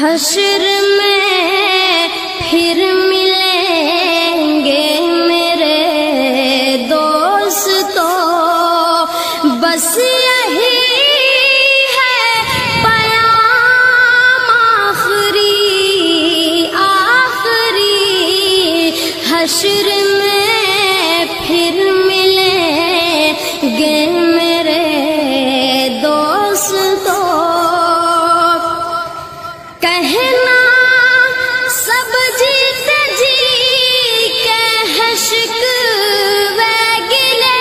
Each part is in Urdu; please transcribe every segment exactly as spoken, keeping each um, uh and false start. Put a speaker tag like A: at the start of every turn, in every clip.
A: حشر میں پھر ملیں گے میرے دوستو، بس یہی ہے پیام آخری آخری۔ حشر میں پھر ملیں گے میرے دوستو، کہنا سب جیتے جی کے حشق و گلے،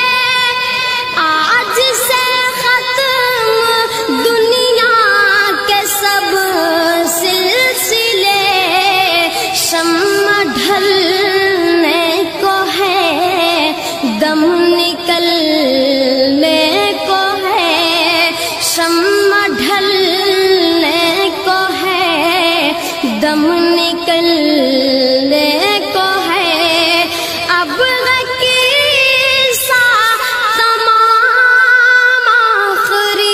A: آج سے ختم دنیا کے سب سلسلے، شمع ڈھلنے کو ہے دم نکلنے کو ہے، شمع ڈھلنے کو ہے دم نکلنے کو ہے، اب کی سا تمام آخری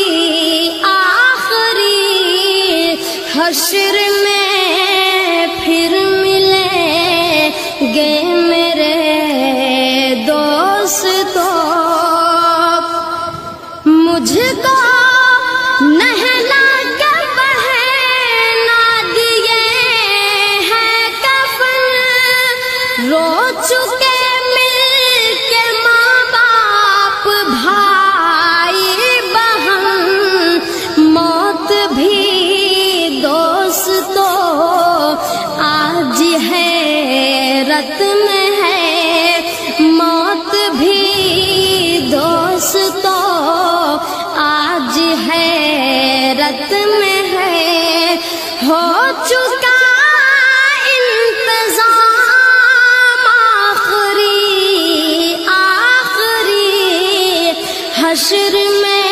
A: آخری۔ حشر میں پھر ملیں گے میرے دوستو، مجھ کو نہلا کے پہنا دیے ہیں کفن، رو چکے مل کے ماں باپ بھائی بہن، موت بھی دوستو آج حیرت میں ہے، موت بھی دوستو آج حیرت میں ہے، ہو چکا انتظام آخری آخری۔ حشر میں